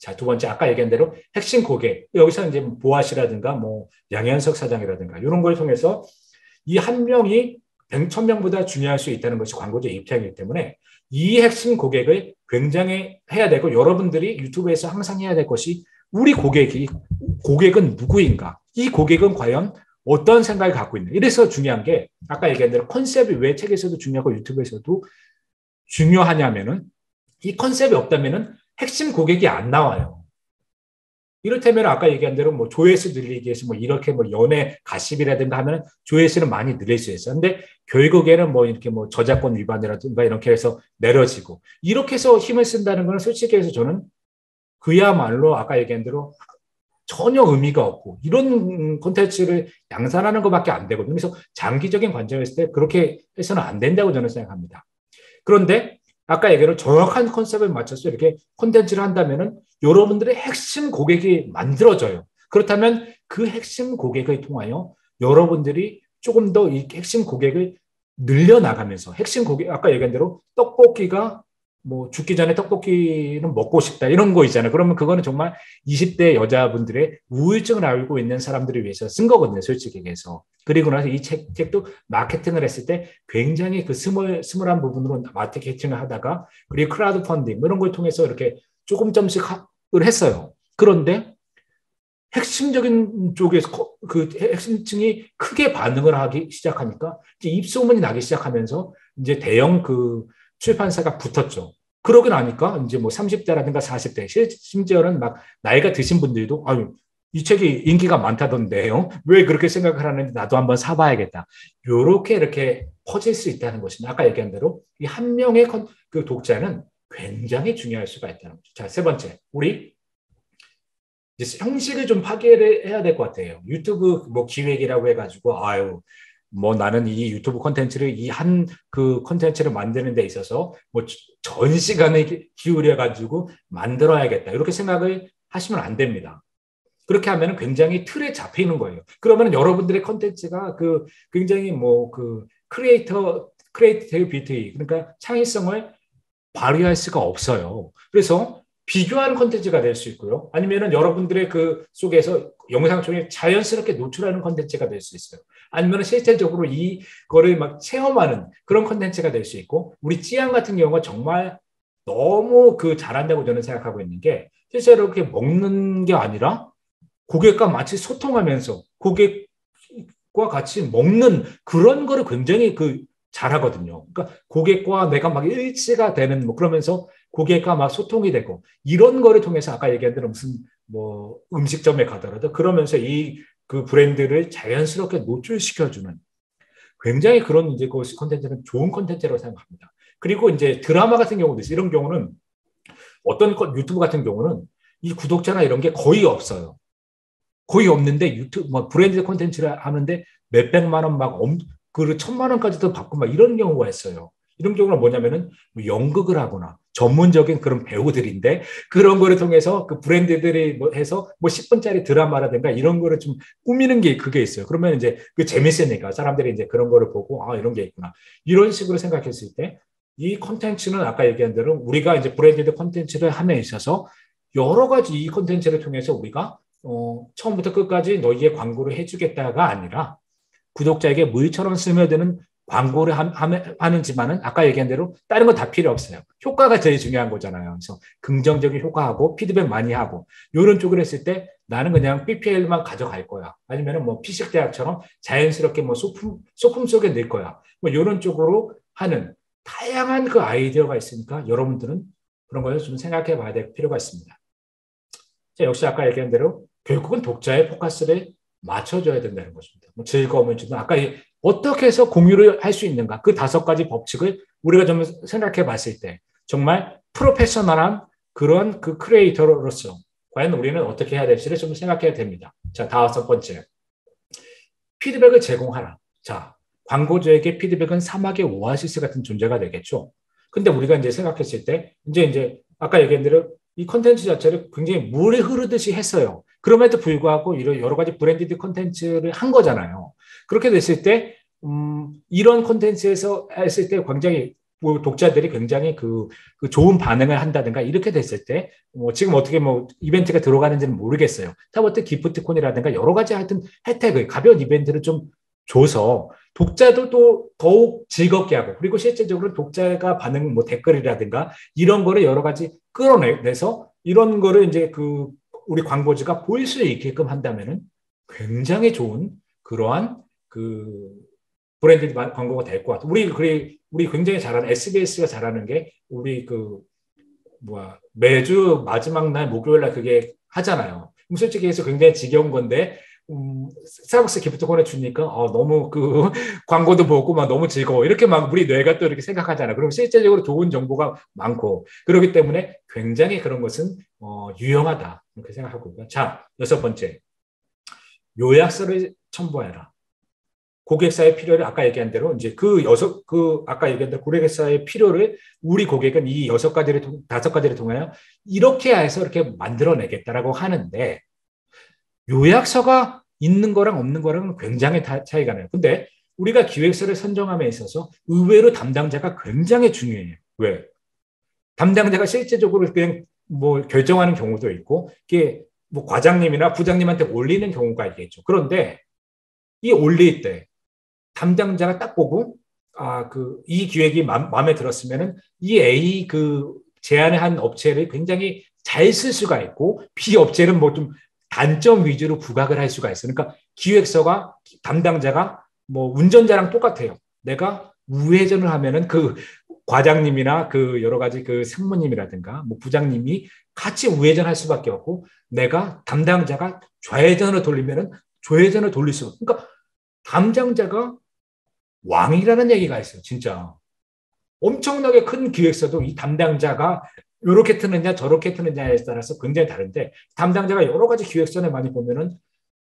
자, 두 번째, 아까 얘기한 대로 핵심 고객. 여기서 이제 보아씨라든가 뭐 양현석 사장이라든가 이런 걸 통해서 이 한 명이 1,000명보다 중요할 수 있다는 것이 광고주의 입장이기 때문에 이 핵심 고객을 굉장히 해야 되고 여러분들이 유튜브에서 항상 해야 될 것이 우리 고객은 누구인가? 이 고객은 과연 어떤 생각을 갖고 있는? 이래서 중요한 게 아까 얘기한 대로 컨셉이 왜 책에서도 중요하고 유튜브에서도 중요하냐면은 이 컨셉이 없다면은 핵심 고객이 안 나와요. 이를테면 아까 얘기한 대로 뭐 조회수 늘리기 위해서 뭐 이렇게 뭐 연애 가십이라든가 하면 조회수는 많이 늘릴 수 있어요. 근데 결국에는 뭐 이렇게 뭐 저작권 위반이라든가 이렇게 해서 내려지고 이렇게 해서 힘을 쓴다는 건 솔직히 해서 저는 그야말로 아까 얘기한 대로 전혀 의미가 없고 이런 콘텐츠를 양산하는 것밖에 안 되거든요. 그래서 장기적인 관점에서 때 그렇게 해서는 안 된다고 저는 생각합니다. 그런데 아까 얘기한 정확한 컨셉을 맞춰서 이렇게 콘텐츠를 한다면은 여러분들의 핵심 고객이 만들어져요. 그렇다면 그 핵심 고객을 통하여 여러분들이 조금 더 이 핵심 고객을 늘려나가면서 핵심 고객 아까 얘기한 대로 떡볶이가 뭐 죽기 전에 떡볶이는 먹고 싶다 이런 거 있잖아요. 그러면 그거는 정말 20대 여자분들의 우울증을 앓고 있는 사람들을 위해서 쓴 거거든요. 솔직히 얘기해서. 그리고 나서 이 책도 마케팅을 했을 때 굉장히 그 스물한 부분으로 마케팅을 하다가 그리고 크라우드 펀딩 이런 걸 통해서 이렇게 조금씩 합을 했어요. 그런데 핵심적인 쪽에서 그 핵심층이 크게 반응을 하기 시작하니까 이제 입소문이 나기 시작하면서 이제 대형 그 출판사가 붙었죠. 그러고 나니까 이제 뭐 30대라든가 40대, 심지어는 막 나이가 드신 분들도 아유, 이 책이 인기가 많다던데요. 왜 그렇게 생각을 하는데 나도 한번 사봐야겠다. 요렇게 이렇게 퍼질 수 있다는 것입니다. 아까 얘기한 대로 이 한 명의 그 독자는 굉장히 중요할 수가 있다는 거죠. 자, 세 번째. 우리 이제 형식을 좀 파괴를 해야 될 것 같아요. 유튜브 뭐 기획이라고 해가지고 아유 뭐 나는 이 유튜브 콘텐츠를 이 한 그 콘텐츠를 만드는 데 있어서 뭐 전 시간을 기울여 가지고 만들어야겠다 이렇게 생각을 하시면 안 됩니다. 그렇게 하면 굉장히 틀에 잡히는 거예요. 그러면 여러분들의 콘텐츠가 그 굉장히 뭐 그 크리에이티비티 그러니까 창의성을 발휘할 수가 없어요. 그래서 비교하는 콘텐츠가 될 수 있고요. 아니면은 여러분들의 그 속에서 영상 중에 자연스럽게 노출하는 콘텐츠가 될 수 있어요. 아니면 실질적으로 이거를 막 체험하는 그런 콘텐츠가 될 수 있고, 우리 찌양 같은 경우가 정말 너무 그 잘한다고 저는 생각하고 있는 게, 실제로 이렇게 먹는 게 아니라 고객과 마치 소통하면서 고객과 같이 먹는 그런 거를 굉장히 그 잘하거든요. 그러니까 고객과 내가 막 일치가 되는 뭐 그러면서 고객과 막 소통이 되고 이런 거를 통해서 아까 얘기한 대로 무슨 뭐 음식점에 가더라도 그러면서 이 그 브랜드를 자연스럽게 노출시켜주는 굉장히 그런 이제 그 콘텐츠는 좋은 콘텐츠라고 생각합니다. 그리고 이제 드라마 같은 경우도 있어요. 이런 경우는 어떤 유튜브 같은 경우는 이 구독자나 이런 게 거의 없어요. 거의 없는데 유튜브 뭐 브랜드 콘텐츠를 하는데 몇백만 원 막 그 1,000만 원까지도 받고 막 이런 경우가 있어요. 이런 경우는 뭐냐면은 뭐 연극을 하거나 전문적인 그런 배우들인데 그런 거를 통해서 그 브랜드들이 뭐 해서 뭐 10분짜리 드라마라든가 이런 거를 좀 꾸미는 게 그게 있어요. 그러면 이제 그 재밌으니까 사람들이 이제 그런 거를 보고 아 이런 게 있구나 이런 식으로 생각했을 때 이 콘텐츠는 아까 얘기한 대로 우리가 이제 브랜디드 콘텐츠를 함에 있어서 여러 가지 이 콘텐츠를 통해서 우리가 처음부터 끝까지 너희의 광고를 해주겠다가 아니라 구독자에게 물처럼 스며드는 광고를 하는지만은 아까 얘기한 대로 다른 거 다 필요 없어요. 효과가 제일 중요한 거잖아요. 그래서 긍정적인 효과하고 피드백 많이 하고 이런 쪽을 했을 때 나는 그냥 BPL만 가져갈 거야. 아니면은 뭐 피식대학처럼 자연스럽게 뭐 소품 속에 넣을 거야. 뭐 이런 쪽으로 하는 다양한 그 아이디어가 있으니까 여러분들은 그런 걸 좀 생각해 봐야 될 필요가 있습니다. 자, 역시 아까 얘기한 대로 결국은 독자의 포커스를 맞춰줘야 된다는 것입니다. 뭐 즐거움을 주든 아까 어떻게 해서 공유를 할 수 있는가 그 5가지 법칙을 우리가 좀 생각해 봤을 때 정말 프로페셔널한 그런 그 크리에이터로서 과연 우리는 어떻게 해야 될지를 좀 생각해야 됩니다. 자, 5번째. 피드백을 제공하라. 자, 광고주에게 피드백은 사막의 오아시스 같은 존재가 되겠죠. 근데 우리가 이제 생각했을 때 이제 아까 얘기한 대로 이 컨텐츠 자체를 굉장히 물이 흐르듯이 했어요. 그럼에도 불구하고 이런 여러 가지 브랜디드 컨텐츠를 한 거잖아요. 그렇게 됐을 때 이런 컨텐츠에서 했을 때 굉장히 뭐 독자들이 굉장히 그 좋은 반응을 한다든가 이렇게 됐을 때, 뭐 지금 어떻게 뭐 이벤트가 들어가는지는 모르겠어요. 타버트 기프트콘이라든가 여러 가지 하여튼 혜택을, 가벼운 이벤트를 좀 줘서 독자도 또 더욱 즐겁게 하고, 그리고 실제적으로 독자가 반응, 뭐 댓글이라든가 이런 거를 여러 가지 끌어내서 이런 거를 이제 그 우리 광고주가 보일 수 있게끔 한다면은 굉장히 좋은 그러한 그 브랜드 광고가 될 것 같아요. 우리 굉장히 잘하는 SBS가 잘하는 게 우리 그 뭐야 매주 마지막 날 목요일 날 그게 하잖아요. 솔직히 해서 굉장히 지겨운 건데 스타벅스 기프트콘에 주니까 너무 그 광고도 보고 막 너무 즐거워 이렇게 막 우리 뇌가 또 이렇게 생각하잖아. 그럼 실제적으로 좋은 정보가 많고 그렇기 때문에 굉장히 그런 것은 유용하다 이렇게 생각하고 있고요. 자, 여섯 번째, 요약서를 첨부해라. 고객사의 필요를 아까 얘기한 대로 이제 아까 얘기한 대로 고객사의 필요를 우리 고객은 이 다섯 가지를 통하여 이렇게 해서 이렇게 만들어내겠다라고 하는데 요약서가 있는 거랑 없는 거랑은 굉장히 차이가 나요. 근데 우리가 기획서를 선정함에 있어서 의외로 담당자가 굉장히 중요해요. 왜? 담당자가 실제적으로 그냥 뭐 결정하는 경우도 있고 이게 뭐 과장님이나 부장님한테 올리는 경우가 있겠죠. 그런데 이 올릴 때 담당자가 딱 보고 이 기획이 마음에 들었으면은 이 A 그 제안을 한 업체를 굉장히 잘 쓸 수가 있고 B 업체는 뭐 좀 단점 위주로 부각을 할 수가 있어요. 그러니까 기획서가 담당자가 뭐 운전자랑 똑같아요. 내가 우회전을 하면은 그 과장님이나 그 여러 가지 그 상무님이라든가 뭐 부장님이 같이 우회전할 수밖에 없고 내가 담당자가 좌회전을 돌리면은 좌회전을 돌릴 수. 그러니까 담당자가 왕이라는 얘기가 있어요. 진짜 엄청나게 큰 기획서도 이 담당자가 이렇게 트느냐 저렇게 트느냐에 따라서 굉장히 다른데 담당자가 여러 가지 기획서를 많이 보면은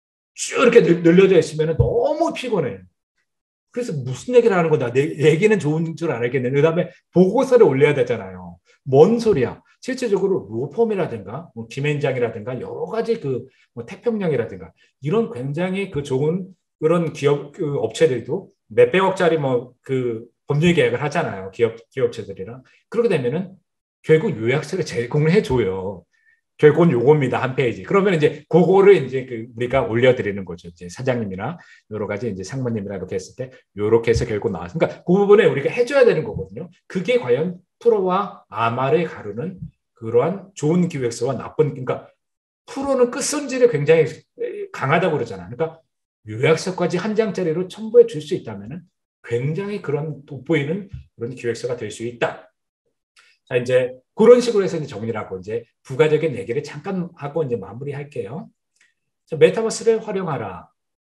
쭉 이렇게 늘려져 있으면 너무 피곤해요. 그래서 무슨 얘기를 하는 거다. 내 얘기는 좋은 줄 알겠네. 그다음에 보고서를 올려야 되잖아요. 뭔 소리야. 실제적으로 로펌이라든가 뭐 김앤장이라든가 여러 가지 그뭐 태평양이라든가 이런 굉장히 그 좋은 그런 기업 그 업체들도 몇백억짜리 뭐 그 법률 계약을 하잖아요. 기업체들이랑. 그렇게 되면은 결국 요약서를 제공을 해줘요. 결국은 요겁니다. 한 페이지. 그러면 이제 그거를 이제 우리가 올려드리는 거죠. 이제 사장님이나 여러 가지 이제 상무님이나 이렇게 했을 때 요렇게 해서 결국 나왔어요. 그러니까 그 부분에 우리가 해줘야 되는 거거든요. 그게 과연 프로와 아마를 가르는 그러한 좋은 기획서와 나쁜, 그러니까 프로는 끝손질이 굉장히 강하다고 그러잖아요. 그러니까 요약서까지 한 장짜리로 첨부해 줄 수 있다면 굉장히 그런 돋보이는 그런 기획서가 될 수 있다. 자, 이제 그런 식으로 해서 이제 정리를 하고 이제 부가적인 얘기를 잠깐 하고 이제 마무리할게요. 자, 메타버스를 활용하라.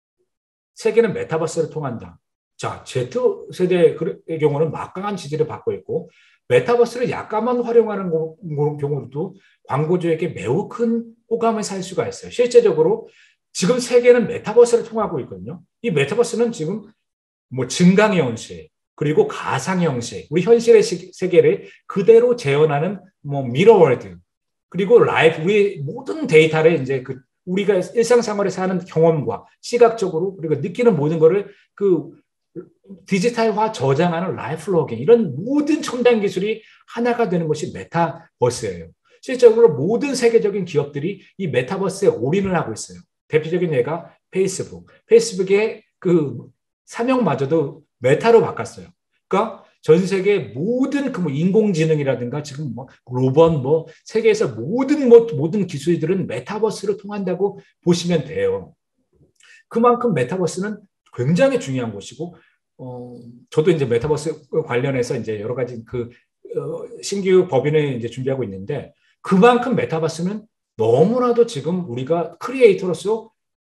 세계는 메타버스를 통한다. 자, Z세대의 경우는 막강한 지지를 받고 있고 메타버스를 약간만 활용하는 경우도 광고주에게 매우 큰 호감을 살 수가 있어요. 실제적으로 지금 세계는 메타버스를 통하고 있거든요. 이 메타버스는 지금 뭐 증강의 현실, 그리고 가상의 형식, 우리 현실의 세계를 그대로 재현하는 뭐 미러월드, 그리고 라이프, 우리 모든 데이터를 이제 우리가 일상생활에서 하는 경험과 시각적으로 그리고 느끼는 모든 거를 그 디지털화 저장하는 라이프 로깅, 이런 모든 첨단 기술이 하나가 되는 것이 메타버스예요. 실제적으로 모든 세계적인 기업들이 이 메타버스에 올인을 하고 있어요. 대표적인 예가 페이스북. 페이스북의 그 사명마저도 메타로 바꿨어요. 그러니까 전 세계 모든 그 뭐 인공지능이라든가 지금 뭐 로봇 뭐 세계에서 모든 기술들은 메타버스로 통한다고 보시면 돼요. 그만큼 메타버스는 굉장히 중요한 곳이고, 저도 이제 메타버스 관련해서 이제 여러 가지 신규 법인을 이제 준비하고 있는데 그만큼 메타버스는 너무나도 지금 우리가 크리에이터로서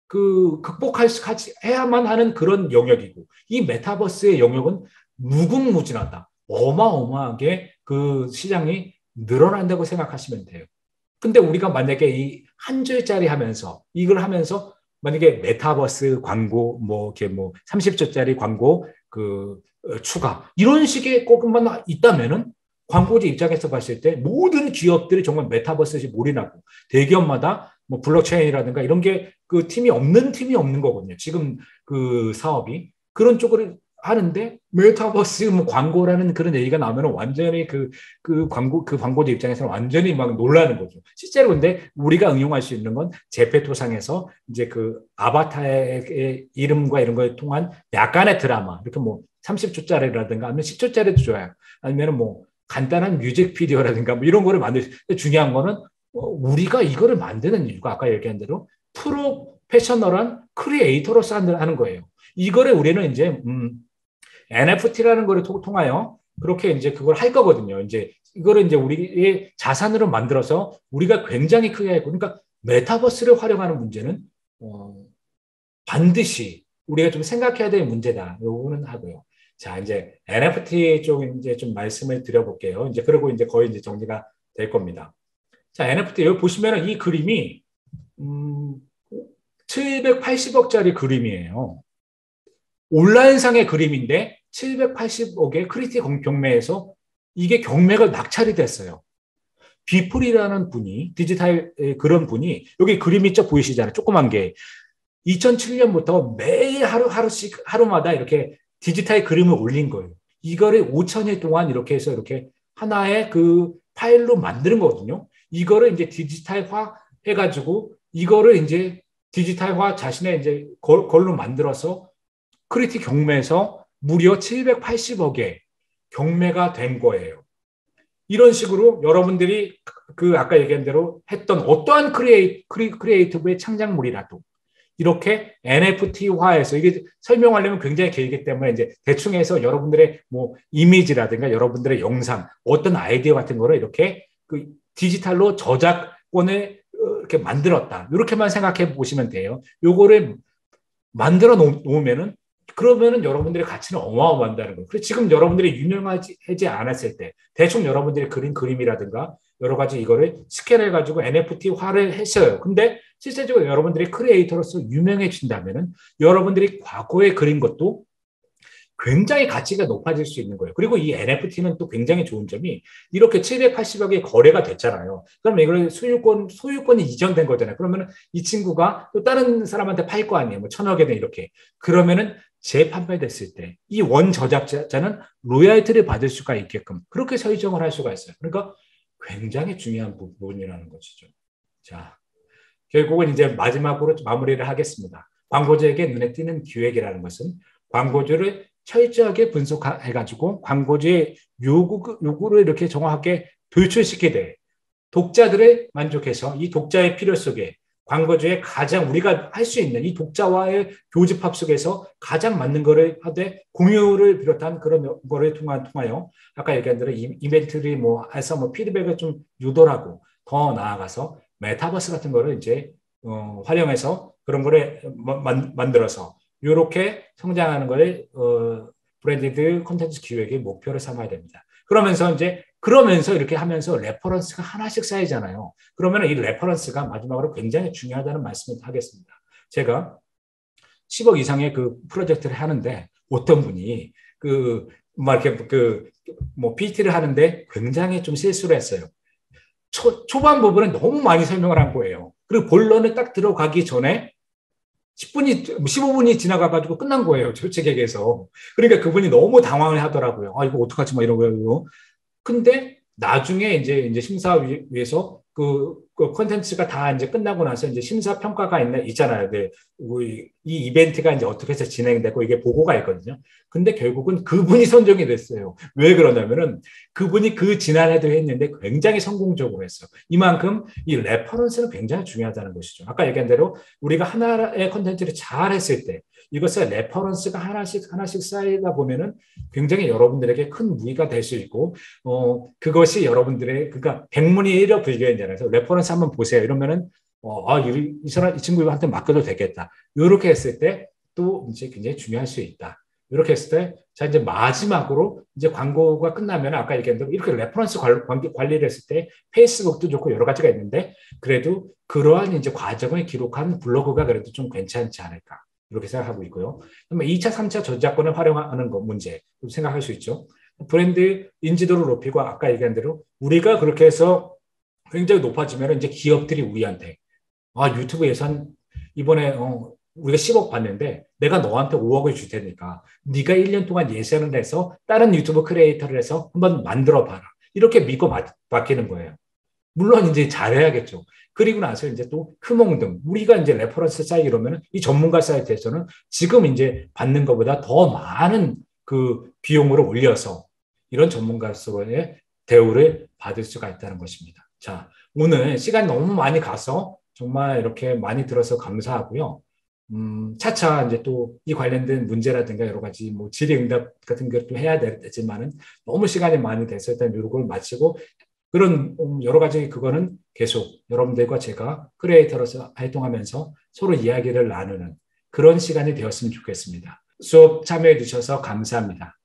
해야만 하는 그런 영역이고, 이 메타버스의 영역은 무궁무진하다. 어마어마하게 그 시장이 늘어난다고 생각하시면 돼요. 근데 우리가 만약에 이 한 줄짜리 하면서 이걸 하면서 만약에 메타버스 광고 이렇게 30초짜리 광고 추가 이런 식의 것만 있다면은 광고주 입장에서 봤을 때 모든 기업들이 정말 메타버스에 몰인하고 대기업마다 뭐 블록체인이라든가 이런 게 팀이 없는 거거든요. 지금 그 사업이 그런 쪽으로 하는데 메타버스 뭐 광고라는 그런 얘기가 나오면 완전히 그 광고주 입장에서는 완전히 막 놀라는 거죠. 실제로 근데 우리가 응용할 수 있는 건 제페토상에서 이제 그 아바타의 이름과 이런 거에 통한 약간의 드라마, 이렇게 뭐 30초짜리라든가 아니면 10초짜리도 좋아요. 아니면 뭐 간단한 뮤직비디오라든가 뭐 이런 거를 만들 수. 중요한 거는 우리가 이거를 만드는 이유가 아까 얘기한 대로 프로페셔널한 크리에이터로서 하는 거예요. 이거를 우리는 이제 NFT라는 거를 통하여 그렇게 이제 그걸 할 거거든요. 이제 이거를 이제 우리의 자산으로 만들어서 우리가 굉장히 크게 했고, 그러니까 메타버스를 활용하는 문제는 반드시 우리가 좀 생각해야 될 문제다. 요거는 하고요. 자, 이제 NFT 쪽 이제 좀 말씀을 드려볼게요. 이제 그리고 이제 거의 이제 정리가 될 겁니다. 자, NFT 여기 보시면은 이 그림이 780억짜리 그림이에요. 온라인상의 그림인데 780억의 크리틱 경매에서 이게 경매가 낙찰이 됐어요. 비플이라는 분이 디지털 그런 분이 여기 그림 있죠 보이시잖아요. 조그만 게 2007년부터 매일 하루씩 하루마다 이렇게 디지털 그림을 올린 거예요. 이거를 5천일 동안 이렇게 해서 이렇게 하나의 그 파일로 만드는 거거든요. 이거를 이제 디지털화 해가지고 이거를 이제 디지털화 자신의 이제 걸로 만들어서 크리틱 경매에서 무려 780억에 경매가 된 거예요. 이런 식으로 여러분들이 그 아까 얘기한 대로 했던 어떠한 크리에이티브의 창작물이라도 이렇게 NFT화해서 이게 설명하려면 굉장히 길기 때문에 이제 대충 해서 여러분들의 뭐 이미지라든가 여러분들의 영상 어떤 아이디어 같은 거를 이렇게 그 디지털로 저작권을 이렇게 만들었다. 이렇게만 생각해 보시면 돼요. 요거를 만들어 놓으면은 그러면은 여러분들의 가치는 어마어마한다는 거예요. 그래서 지금 여러분들이 유명하지 않았을 때 대충 여러분들이 그린 그림이라든가 여러 가지 이거를 스캔해가지고 NFT화를 했어요. 근데 실제적으로 여러분들이 크리에이터로서 유명해진다면은 여러분들이 과거에 그린 것도 굉장히 가치가 높아질 수 있는 거예요. 그리고 이 NFT는 또 굉장히 좋은 점이 이렇게 780억의 거래가 됐잖아요. 그러면 이걸 소유권이 이전된 거잖아요. 그러면 이 친구가 또 다른 사람한테 팔 거 아니에요. 뭐 1,000억에는 이렇게. 그러면은 재판매됐을 때 이 원 저작자는 로열티를 받을 수가 있게끔 그렇게 설정을 할 수가 있어요. 그러니까 굉장히 중요한 부분이라는 것이죠. 자, 결국은 이제 마지막으로 마무리를 하겠습니다. 광고주에게 눈에 띄는 기획이라는 것은 광고주를 철저하게 분석해가지고 광고주의 요구를 이렇게 정확하게 도출시키되 독자들을 만족해서 이 독자의 필요 속에 광고주의 가장 우리가 할 수 있는 이 독자와의 교집합 속에서 가장 맞는 거를 하되 공유를 비롯한 그런 거를 통하여 아까 얘기한 대로 이벤트를 뭐 해서 뭐 피드백을 좀 유도하고 더 나아가서 메타버스 같은 거를 이제 활용해서 그런 거를 만들어서 이렇게 성장하는 걸 브랜디드 콘텐츠 기획의 목표를 삼아야 됩니다. 그러면서 이렇게 하면서 레퍼런스가 하나씩 쌓이잖아요. 그러면 이 레퍼런스가 마지막으로 굉장히 중요하다는 말씀을 하겠습니다. 제가 10억 이상의 그 프로젝트를 하는데 어떤 분이 막 이렇게 뭐 PT를 하는데 굉장히 좀 실수를 했어요. 초반 부분에 너무 많이 설명을 한 거예요. 그리고 본론에 딱 들어가기 전에 15분이 지나가가지고 끝난 거예요. 솔직히 얘기해서. 그러니까 그분이 너무 당황을 하더라고요. 아, 이거 어떡하지? 막 이런 거예요. 근데 나중에 이제 심사위에서 그 콘텐츠가 다 이제 끝나고 나서 이제 심사 평가가 있잖아요. 네. 이 이벤트가 이제 어떻게 해서 진행되고 이게 보고가 있거든요. 근데 결국은 그분이 선정이 됐어요. 왜 그러냐면은 그분이 그 지난해도 했는데 굉장히 성공적으로 했어요. 이만큼 이 레퍼런스는 굉장히 중요하다는 것이죠. 아까 얘기한 대로 우리가 하나의 콘텐츠를 잘 했을 때 이것의 레퍼런스가 하나씩 쌓이다 보면은 굉장히 여러분들에게 큰 무기가 될 수 있고, 그것이 여러분들의, 그러니까 백문이 일어불교이잖아요. 그래서 레퍼런스 한번 보세요. 이러면은, 이 친구한테 맡겨도 되겠다. 이렇게 했을 때 또 이제 굉장히 중요할 수 있다. 이렇게 했을 때, 자, 이제 마지막으로 이제 광고가 끝나면 아까 얘기한 대로 이렇게 레퍼런스 관리를 했을 때 페이스북도 좋고 여러 가지가 있는데 그래도 그러한 이제 과정을 기록한 블로그가 그래도 좀 괜찮지 않을까. 이렇게 생각하고 있고요. 2차, 3차 저작권을 활용하는 거 문제 생각할 수 있죠. 브랜드 인지도를 높이고 아까 얘기한 대로 우리가 그렇게 해서 굉장히 높아지면 이제 기업들이 우리한테 유튜브 예산 이번에 우리가 10억 받는데 내가 너한테 5억을 줄 테니까 네가 1년 동안 예산을 해서 다른 유튜브 크리에이터를 해서 한번 만들어 봐라. 이렇게 믿고 맡기는 거예요. 물론 이제 잘해야겠죠. 그리고 나서 이제 또 금홍등 우리가 이제 레퍼런스 사이트 이러면 이 전문가 사이트에서는 지금 이제 받는 것보다 더 많은 그 비용으로 올려서 이런 전문가로서의 대우를 받을 수가 있다는 것입니다. 자, 오늘 시간 너무 많이 가서 정말 이렇게 많이 들어서 감사하고요. 차차 이제 또 이 관련된 문제라든가 여러 가지 뭐 질의응답 같은 것도 해야 되지만은 너무 시간이 많이 돼서 일단 이걸 마치고 그런 여러 가지 그거는 계속 여러분들과 제가 크리에이터로서 활동하면서 서로 이야기를 나누는 그런 시간이 되었으면 좋겠습니다. 수업 참여해 주셔서 감사합니다.